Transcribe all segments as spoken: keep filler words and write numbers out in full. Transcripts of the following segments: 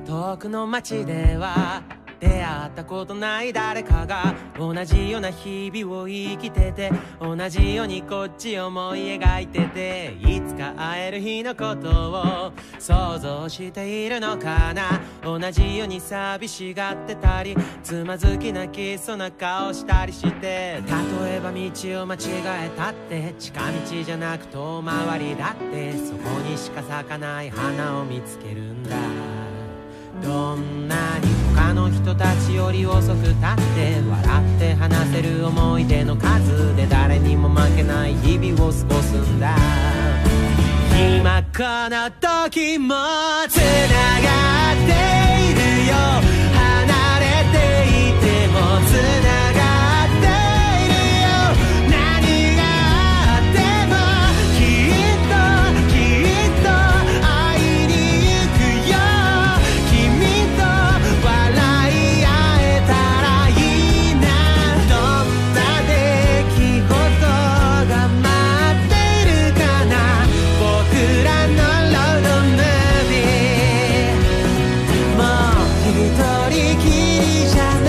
遠くの街では出会ったことない誰かが同じような日々を生きてて、同じようにこっち思い描いてて、いつか会える日のことを想像しているのかな。同じように寂しがってたり、つまずき泣きそうな顔したりして、例えば道を間違えたって近道じゃなく遠回りだって、そこにしか咲かない花を見つけるんだ。どんなに他の人たちより遅くたって笑って話せる思い出の数で誰にも負けない日々を過ごすんだ。今この時もつながっているよ、離れていてもつながっているよ。何があってもきっときっと会いに行くよ。君と笑い合えたらいいな。どんな出来事が待っているかな。僕らのロードムービー、もう一人きりじゃない。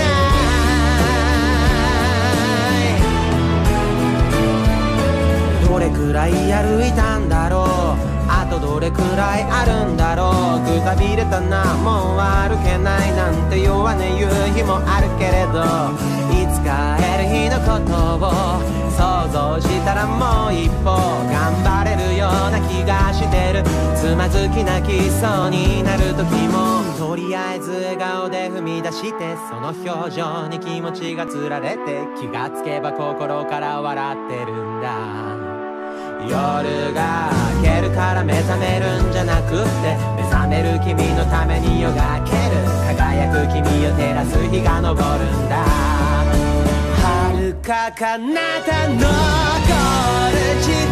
どれくらい歩いたんだろう、あとどれくらいあるんだろう。くたびれたな、もう歩けないなんて弱音言う日もあるけれど、いつか会える日のことを想像したらもう一歩頑張れるような気がしてる。つまずき泣きそうになる時もとりあえず笑顔で踏み出して、その表情に気持ちがつられて、気がつけば心から笑ってるんだ。夜が明けるから目覚めるんじゃなくって、目覚める君のために夜が明ける。輝く君を照らす日が昇るんだ。遥か彼方のゴール地